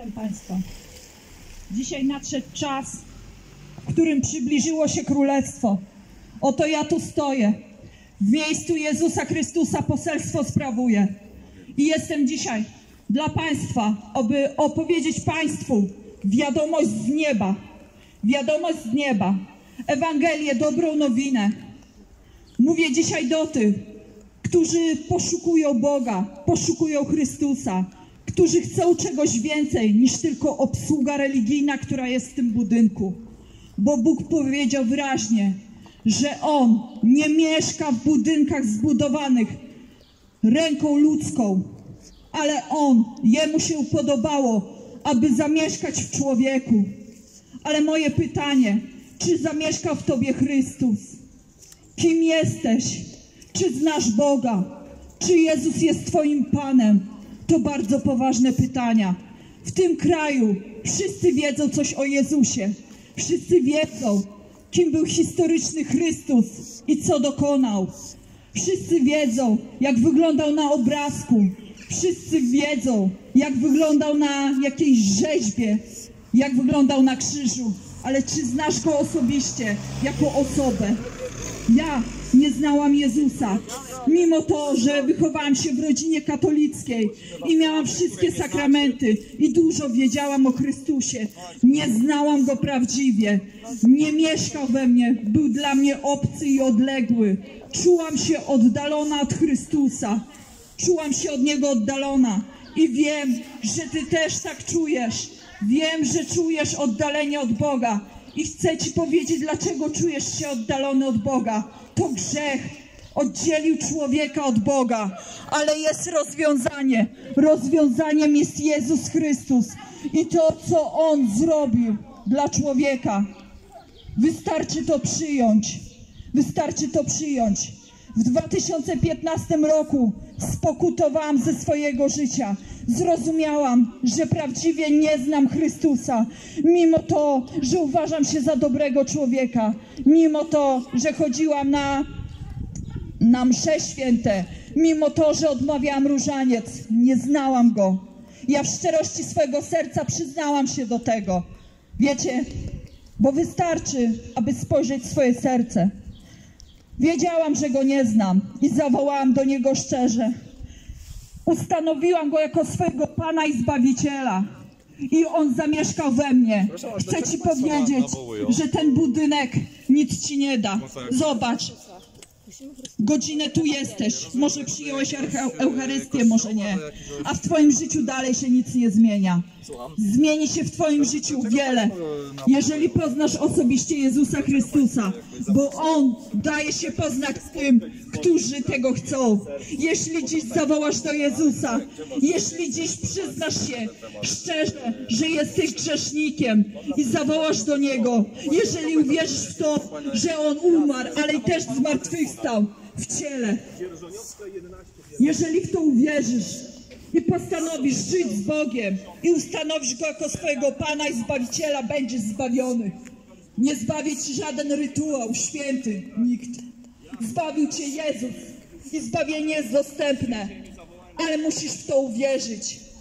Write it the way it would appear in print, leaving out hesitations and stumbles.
Witam Państwa. Dzisiaj nadszedł czas, w którym przybliżyło się Królestwo. Oto ja tu stoję. W miejscu Jezusa Chrystusa poselstwo sprawuję. I jestem dzisiaj dla Państwa, aby opowiedzieć Państwu wiadomość z nieba. Wiadomość z nieba. Ewangelię, dobrą nowinę. Mówię dzisiaj do tych, którzy poszukują Boga, poszukują Chrystusa, którzy chcą czegoś więcej niż tylko obsługa religijna, która jest w tym budynku. Bo Bóg powiedział wyraźnie, że On nie mieszka w budynkach zbudowanych ręką ludzką, ale Jemu się podobało, aby zamieszkać w człowieku. Ale moje pytanie, czy zamieszka w Tobie Chrystus? Kim jesteś? Czy znasz Boga? Czy Jezus jest Twoim Panem? To bardzo poważne pytania. W tym kraju wszyscy wiedzą coś o Jezusie. Wszyscy wiedzą, kim był historyczny Chrystus i co dokonał. Wszyscy wiedzą, jak wyglądał na obrazku. Wszyscy wiedzą, jak wyglądał na jakiejś rzeźbie, jak wyglądał na krzyżu. Ale czy znasz Go osobiście, jako osobę? Ja nie znałam Jezusa, mimo to, że wychowałam się w rodzinie katolickiej i miałam wszystkie sakramenty i dużo wiedziałam o Chrystusie. Nie znałam Go prawdziwie, nie mieszkał we mnie, był dla mnie obcy i odległy. Czułam się oddalona od Chrystusa, czułam się od Niego oddalona i wiem, że Ty też tak czujesz. Wiem, że czujesz oddalenie od Boga. I chcę Ci powiedzieć, dlaczego czujesz się oddalony od Boga. To grzech oddzielił człowieka od Boga, ale jest rozwiązanie. Rozwiązaniem jest Jezus Chrystus i to, co On zrobił dla człowieka. Wystarczy to przyjąć. Wystarczy to przyjąć. W 2015 roku spokutowałam ze swojego życia. Zrozumiałam, że prawdziwie nie znam Chrystusa. Mimo to, że uważam się za dobrego człowieka. Mimo to, że chodziłam na msze święte. Mimo to, że odmawiałam różaniec. Nie znałam Go. Ja w szczerości swojego serca przyznałam się do tego. Wiecie, bo wystarczy, aby spojrzeć w swoje serce. Wiedziałam, że Go nie znam i zawołałam do Niego szczerze. Ustanowiłam Go jako swojego Pana i Zbawiciela i On zamieszkał we mnie. Chcę Ci powiedzieć, że ten budynek nic Ci nie da. Zobacz, godzinę tu jesteś, może przyjąłeś Eucharystię, może nie, a w Twoim życiu dalej się nic nie zmienia. Zmieni się w Twoim życiu wiele, jeżeli poznasz osobiście Jezusa Chrystusa, bo On daje się poznać tym, którzy tego chcą. Jeśli dziś zawołasz do Jezusa, jeśli dziś przyznasz się szczerze, że jesteś grzesznikiem i zawołasz do Niego, jeżeli uwierzysz w to, że On umarł, ale i też zmartwychwstał w ciele, jeżeli w to uwierzysz i postanowisz żyć z Bogiem i ustanowisz Go jako swojego Pana i Zbawiciela, będziesz zbawiony. Nie zbawi Ci żaden rytuał święty, nikt. Zbawił Cię Jezus i zbawienie jest dostępne, ale musisz w to uwierzyć.